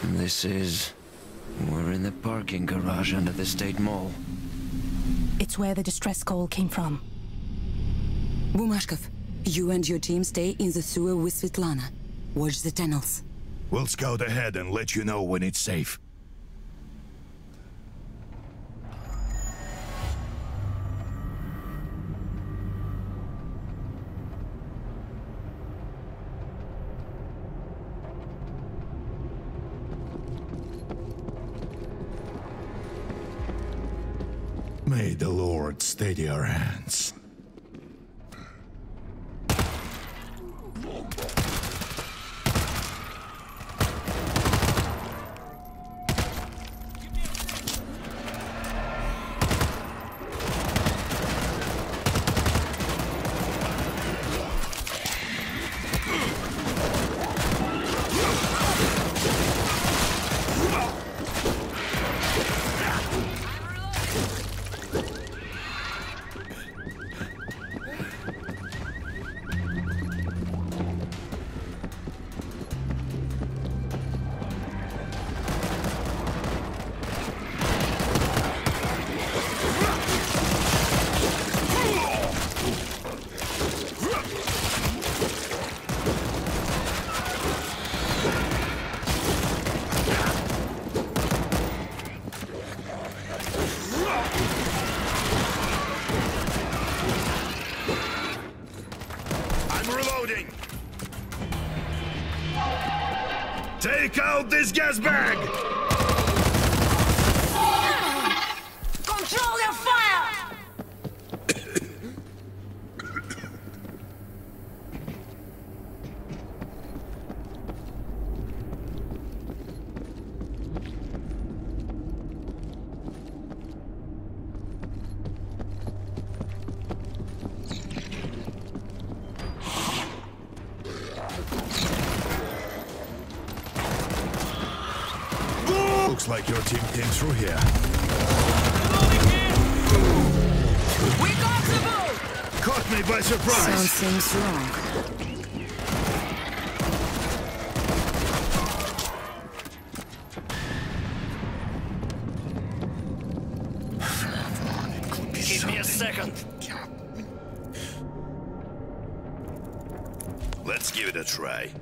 This is... We're in the parking garage under the State Mall. It's where the distress call came from. Bumashkov, you and your team stay in the sewer with Svetlana. Watch the tunnels. We'll scout ahead and let you know when it's safe. May the Lord steady our hands. Take out this gas bag! Control your fire! Looks like your team came through here. We got the boat! Caught me by surprise! Something's wrong. Give me a second. Let's give it a try.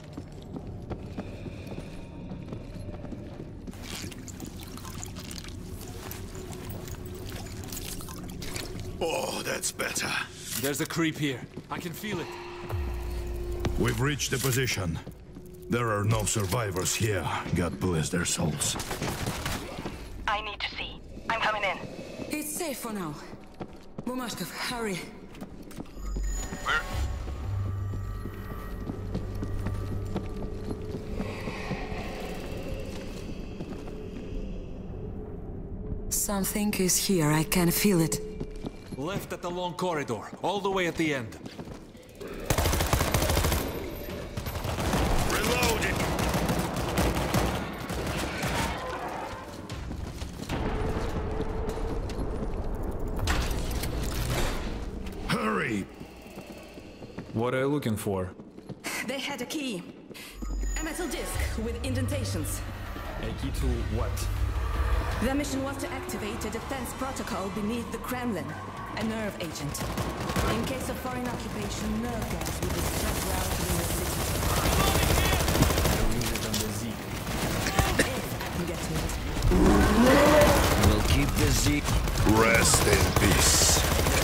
Oh, that's better. There's a creep here. I can feel it. We've reached the position. There are no survivors here. God bless their souls. I need to see. I'm coming in. It's safe for now. Bumashkov, hurry. Where? Something is here, I can feel it. Left at the long corridor, all the way at the end. Reloading! Hurry! What are you looking for? They had a key. A metal disc with indentations. A key to what? Their mission was to activate a defense protocol beneath the Kremlin. A nerve agent. In case of foreign occupation, nerve gas would be spread out in the city. I'll use it on the Zeke. If I can get to it. We'll keep the Zeke. Rest in peace.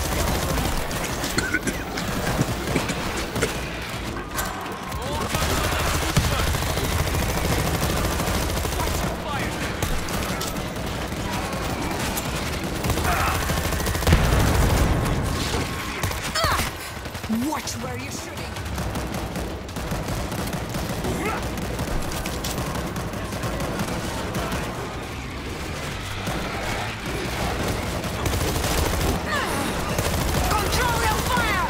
Watch where you're shooting! Control your fire!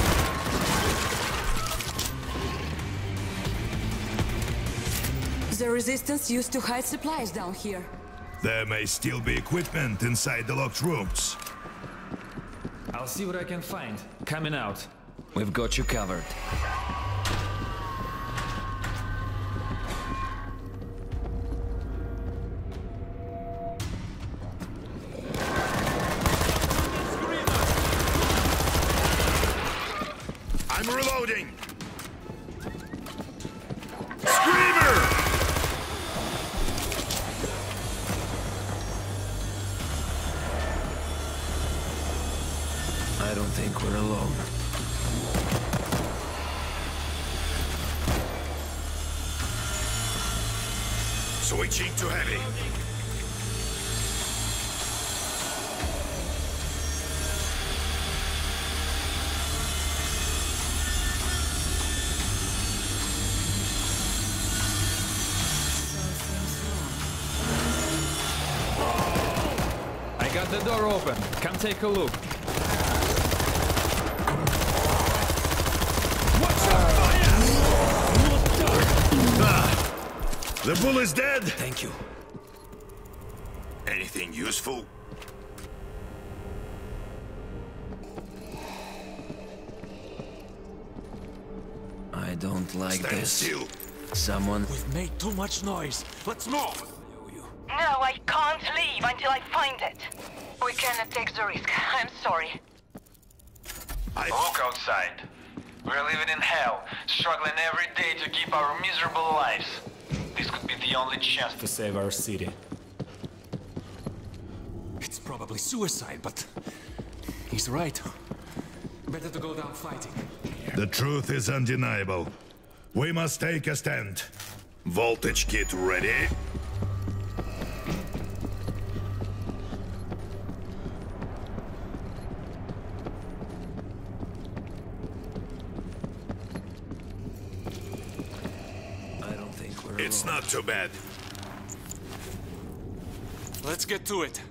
The resistance used to hide supplies down here. There may still be equipment inside the locked rooms. I'll see what I can find. Coming out. We've got you covered. I'm reloading! Screamer! I don't think we're alone. Switching to heavy. I got the door open. Come take a look. The bull is dead! Thank you. Anything useful? I don't like Stand this. still. Someone... We've made too much noise. Let's move! No, I can't leave until I find it. We cannot take the risk. I'm sorry. Look outside. We're living in hell, struggling every day to keep our miserable lives. This could be the only chance to save our city. It's probably suicide, but he's right. Better to go down fighting. The truth is undeniable. We must take a stand. Voltage kit ready? It's not too bad. Let's get to it.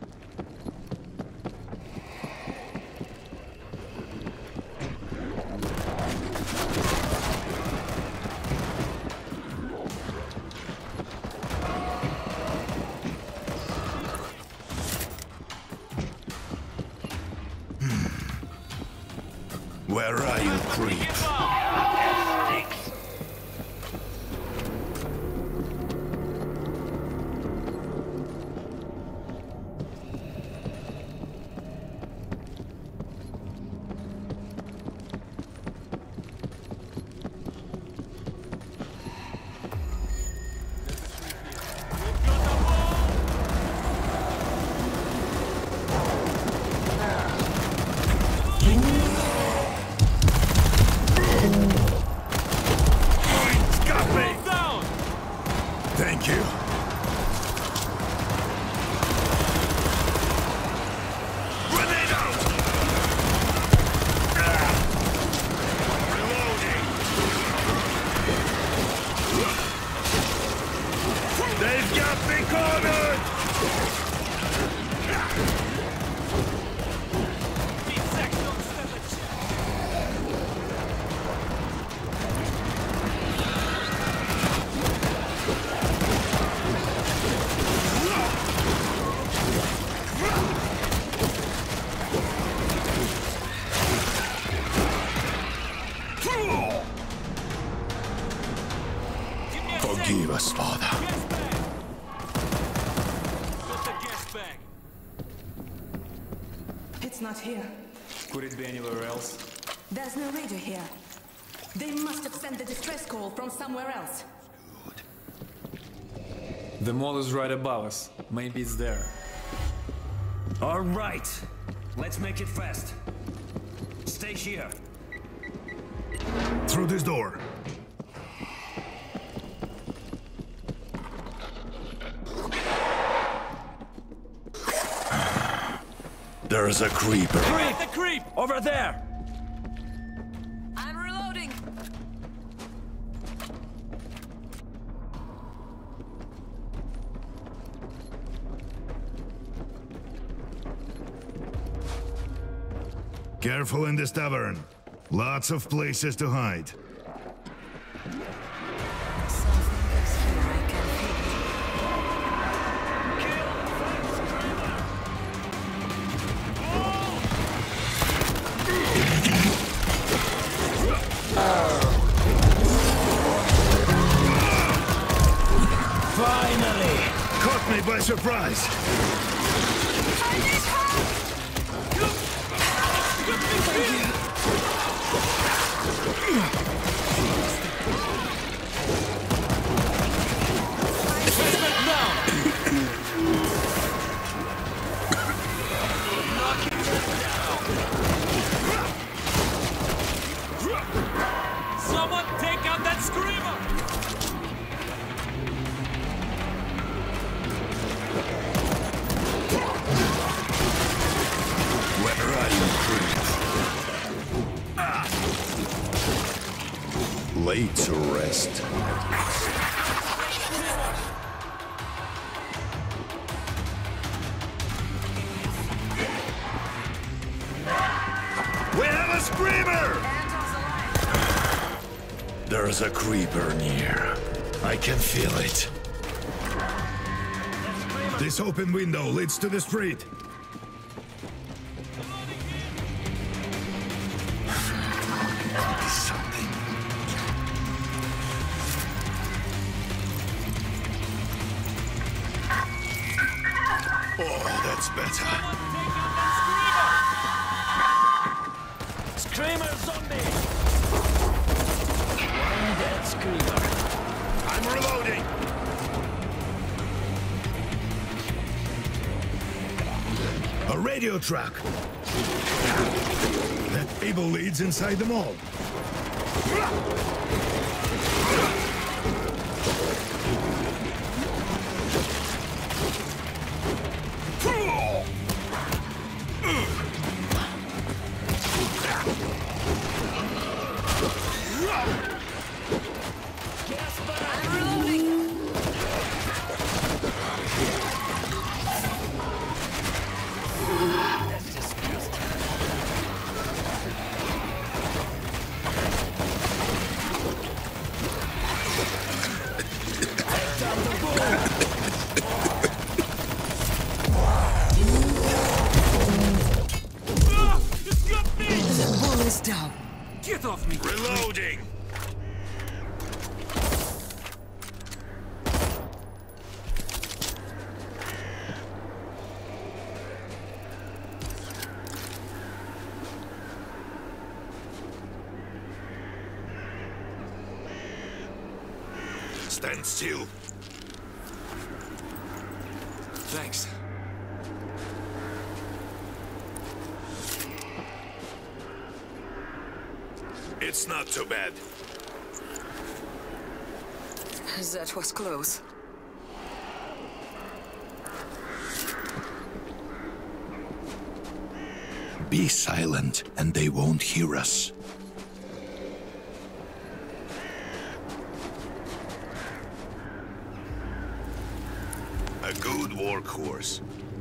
Where are you, creep? Thank you. Grenade out! Reloading! They've got me cornered! Forgive us, Father. It's not here. Could it be anywhere else? There's no radio here. They must have sent the distress call from somewhere else. The mall is right above us. Maybe it's there. All right. Let's make it fast. Stay here. Through this door. There's a creeper. Creep! The creep! Over there! I'm reloading. Careful in this tavern. Lots of places to hide. Finally! Caught me by surprise. Someone take out that screamer! Where are you, creep? Laid to rest. We have a screamer! There's a creeper near. I can feel it. This open window leads to the street. Something. Oh, that's better. Screamer zombie! One dead screamer. I'm reloading. A radio track. That cable leads inside the mall. Down. Get off me! Reloading. Stand still. Thanks. It's not too bad. That was close. Be silent, and they won't hear us. A good workhorse.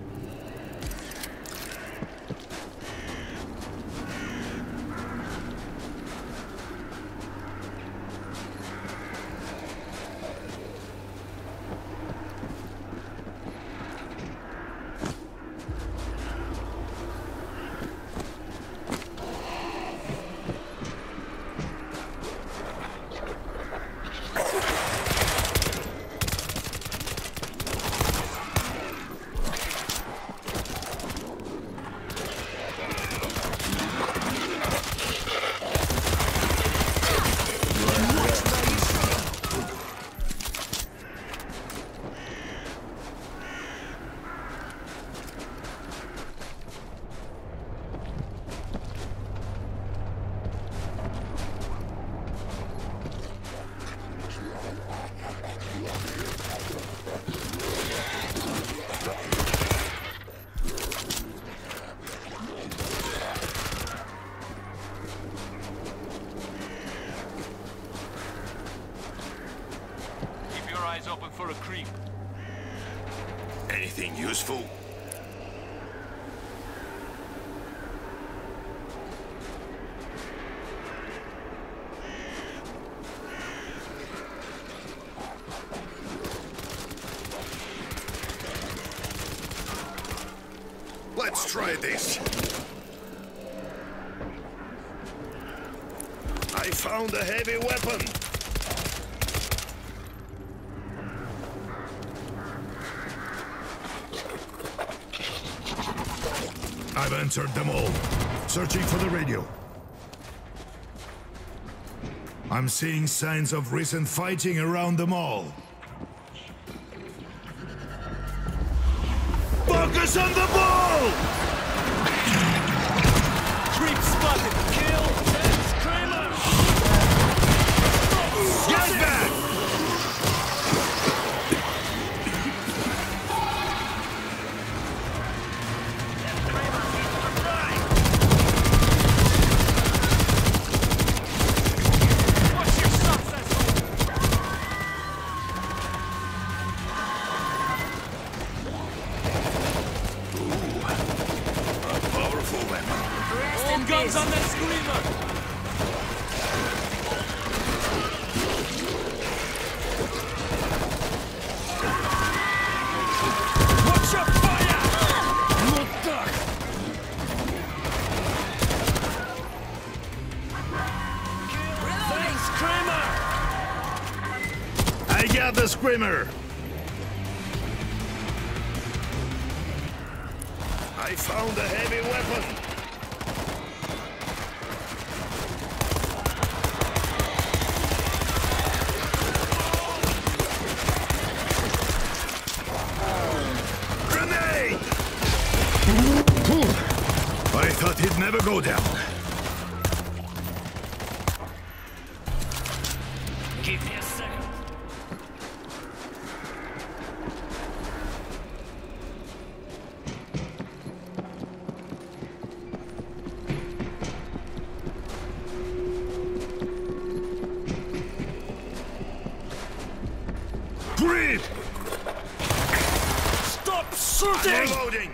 Open for a creep. Anything useful? Let's try this. I found a heavy weapon. I've entered them all. Searching for the radio. I'm seeing signs of recent fighting around the mall. Focus on the ball! Creep spotted! Kill! Screamer! Get back! Guns on that screamer! Watch your fire! Not duck! Thanks, Screamer! I got the screamer! I found a heavy weapon! I thought he'd never go down. Give me a second. Grip! Stop shooting! Reloading!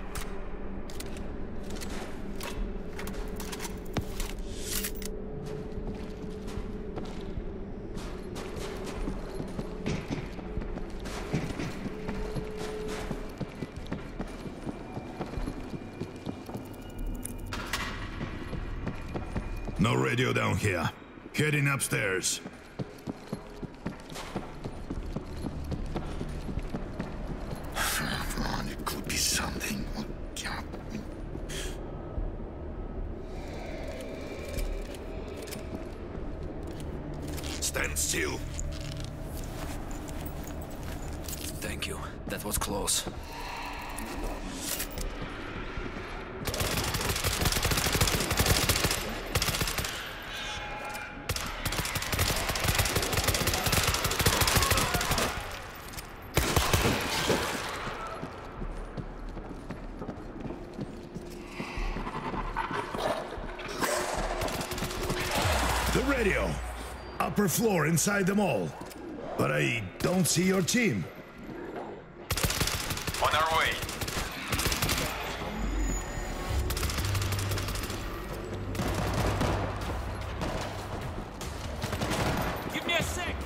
No radio down here. Heading upstairs. Come on, it could be something. Stand still. Thank you. That was close. The radio. Upper floor inside the mall. But I don't see your team. On our way. Give me a sec!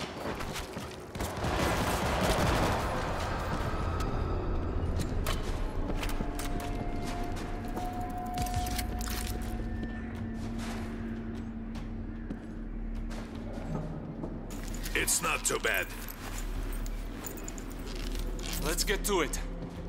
It's not too bad. Let's get to it.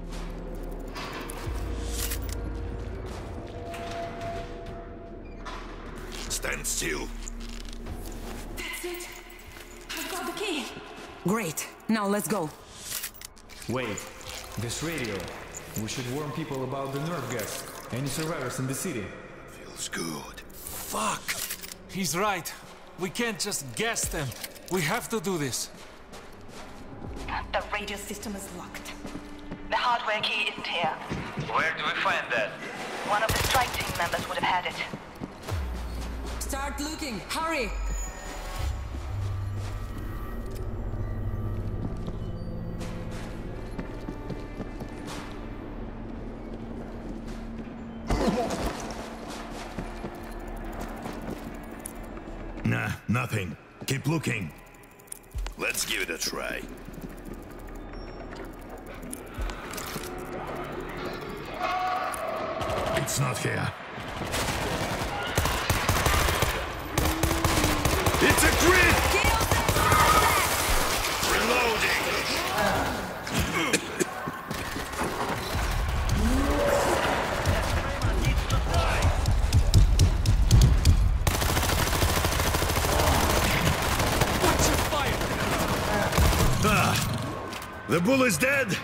Stand still. That's it. I've got the key. Great. Now let's go. Wait, this radio. We should warn people about the nerve gas. Any survivors in the city? Feels good. Fuck! He's right. We can't just gas them. We have to do this. The radio system is locked. The hardware key isn't here. Where do we find that? One of the strike team members would have had it. Start looking. Hurry. Nah, nothing. Keep looking. Let's give it a try. It's not here. It's a grid! Reloading! The bull is dead!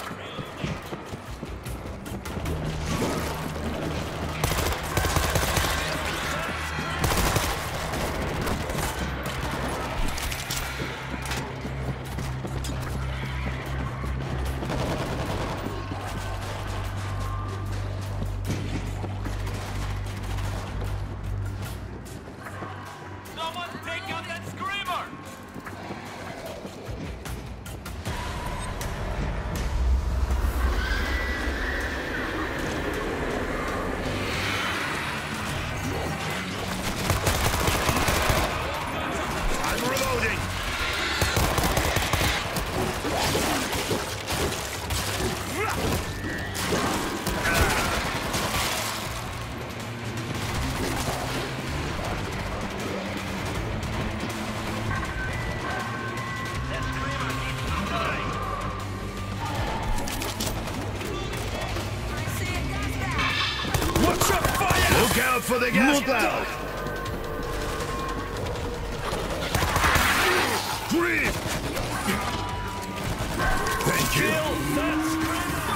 Someone take out that screamer! I'm reloading! Watch your fire! Look out for the gas cloud! Breathe! Thank you!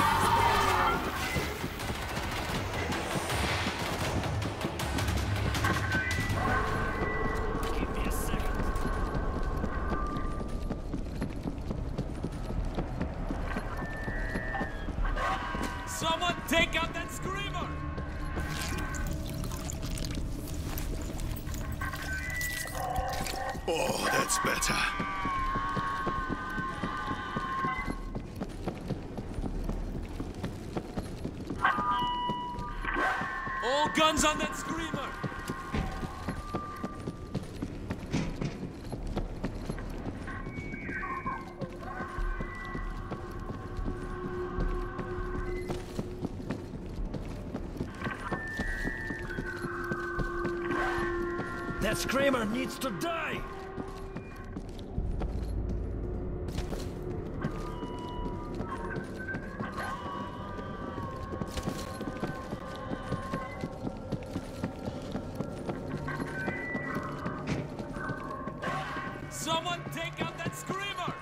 Someone take out that screamer! Oh, that's better. All guns on that screamer! That screamer needs to die! Someone take out that screamer!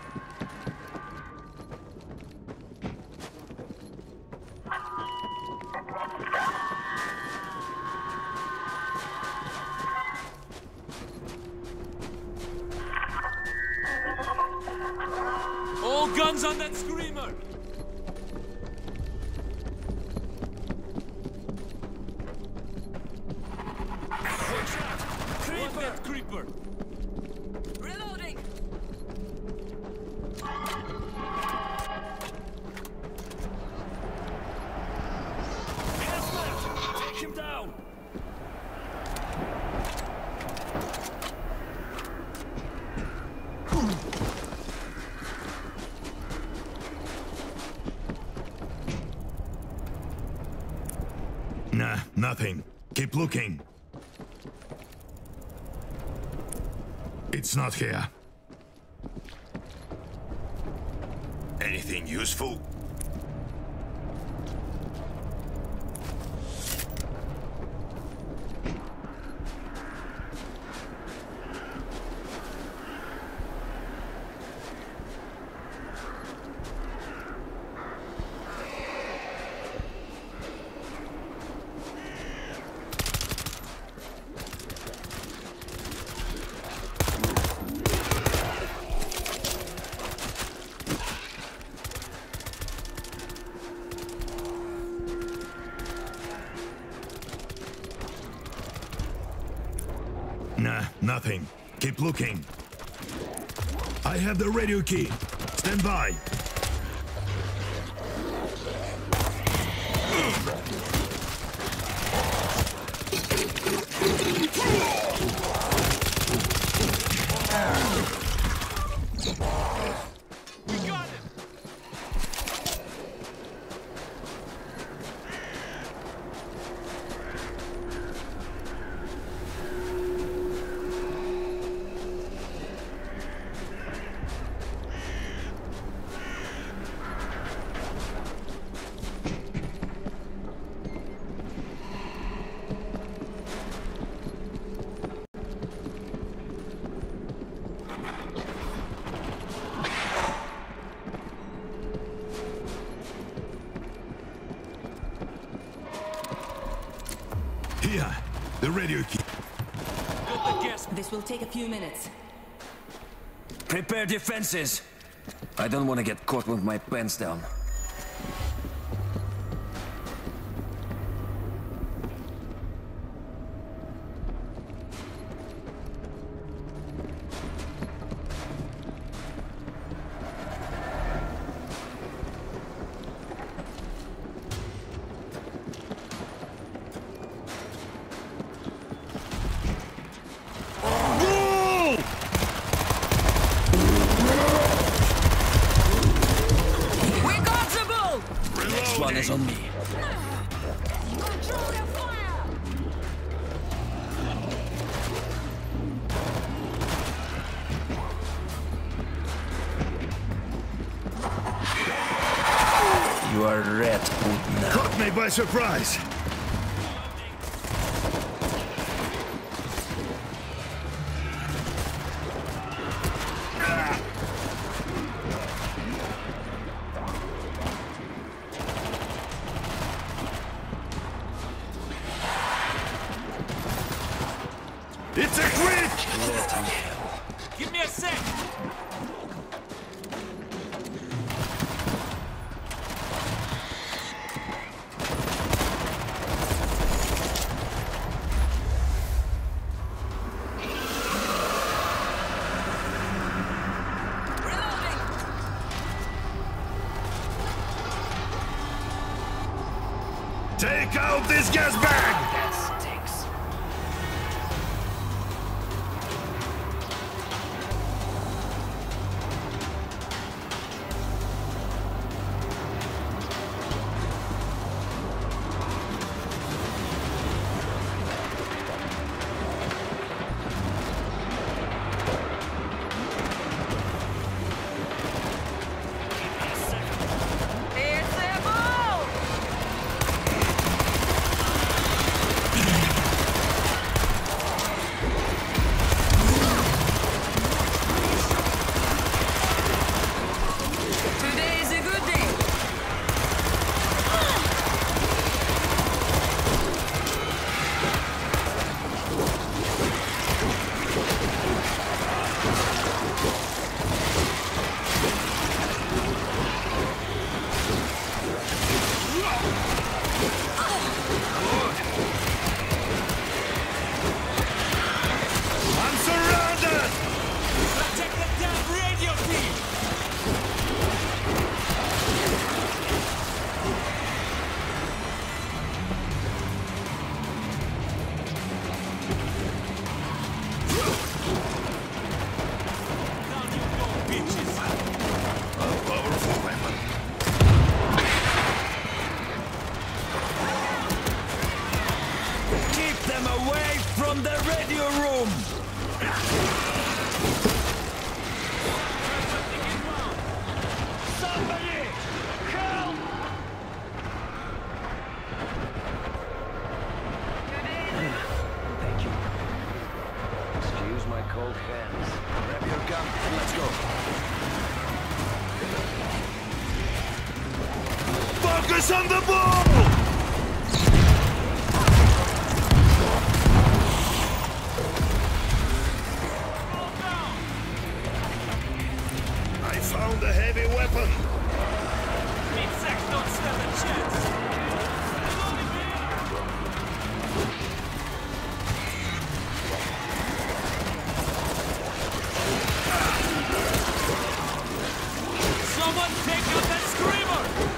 All guns on that screamer! Watch that creeper! Reloading! Gas left! Take him down! Nah, nothing. Keep looking. It's not here. Anything useful? Nah, nothing. Keep looking. I have the radio key. Stand by. We got him! Tia, the radio key. This will take a few minutes. Prepare defenses! I don't want to get caught with my pants down. One is on me. Control your fire! You are red hood now. Caught me by surprise. It's a crit! Give me a sec! Take out this gas bag! From the radio room! Somebody! Help! Thank you. Excuse my cold hands. Grab your gun and let's go. Focus on the ball! Found a heavy weapon. Insects don't stand a chance. Someone take out that screamer!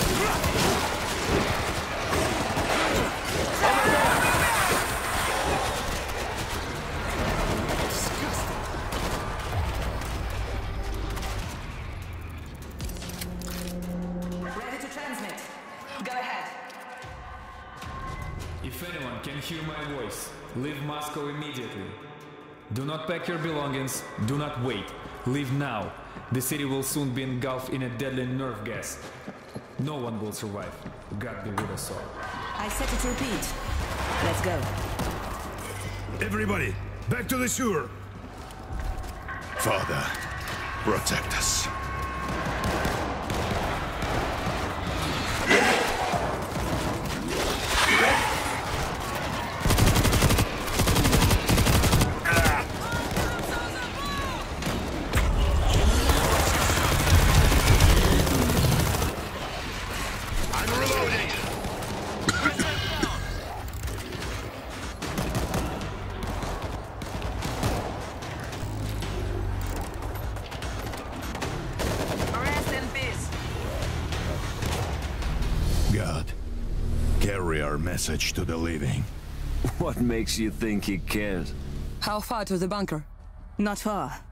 If anyone can hear my voice, leave Moscow immediately. Do not pack your belongings, do not wait. Leave now. The city will soon be engulfed in a deadly nerve gas. No one will survive. God be with us all. I set it to repeat. Let's go. Everybody, back to the sewer. Father, protect us. our message to the living. What makes you think he cares? How far to the bunker? Not far.